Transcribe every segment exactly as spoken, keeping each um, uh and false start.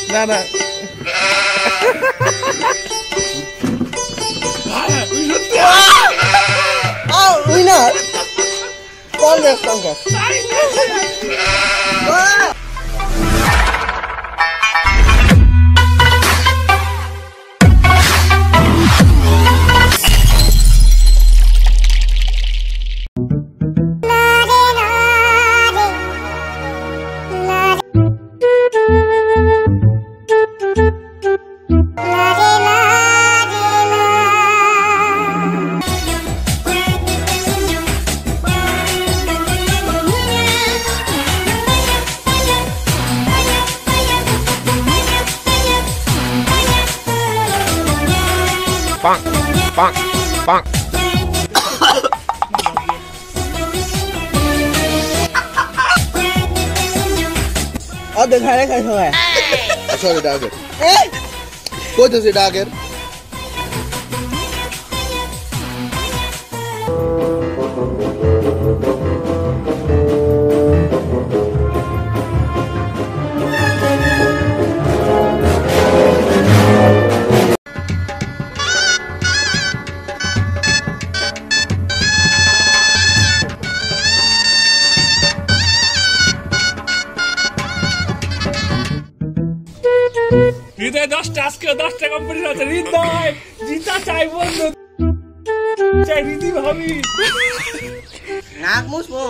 না না winner Congress Congress Bonk, bonk, bonk. Ở đừng hai đấy khai thôi à? Sao thì đau kìa? Cô cho gì đau kìa? Hridoy দশটা আজকে দশটা competition আছে হৃদয় জিতা চাই বন্ধু চাই রীতি ভাবি নাক মুছবো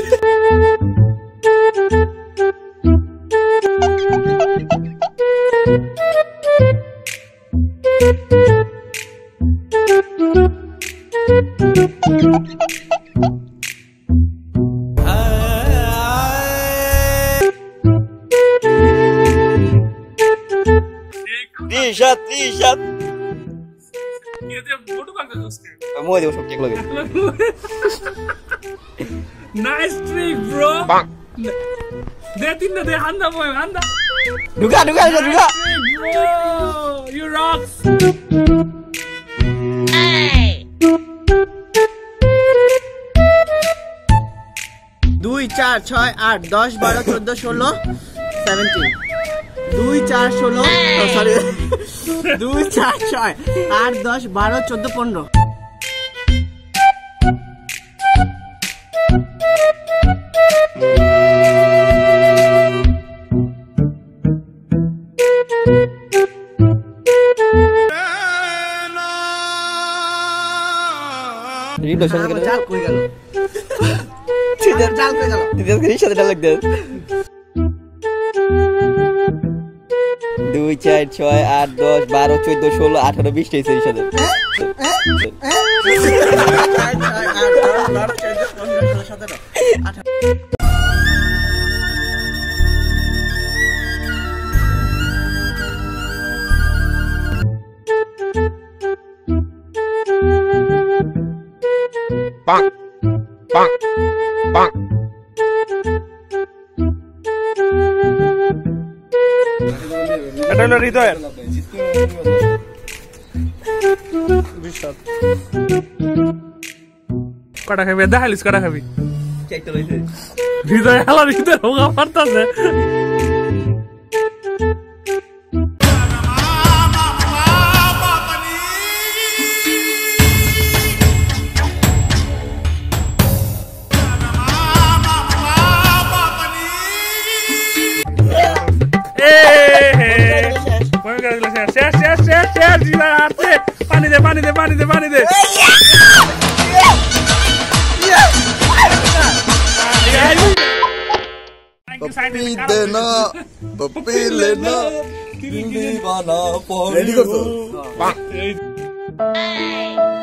Rishad, Rishad. ये फोटो कौन सा उसके मोह दे उसको केक लगे नाइस ट्रिक ब्रो दे तीन दे हंदा बोय हंदा ढुका ढुका ढुका ब्रो यू रॉक्स দুই চার ছয় আট দশ বারো চোদ্দ ষোলো সেভেন্টিন দুই চার ষোলো সরি দুই চার ছয় আট দশ বারো চোদ্দ পনেরো Hridoy সাথে গেল জাল কই গেল সিধা জাল কই গেল সিধা করে সাথে ডাল লাগবে দুই চার ছয় আট দশ বারো চোদ্দ ষোলো আঠারো বিশ তেইশ সাথে bonk bonk bonk এটা হলো হৃদয়ের রিশাদ কটা খাবি দেখালিস কটা খাবি হৃদয় হালা হৃদয় হোগা পারতাছে শেষ শেষ শেষ শেষ জিলা আছে পানি দে পানি দে পানি দে পানি দে पप्पी देना पप्पी लेना दीवाना रेडी कर दो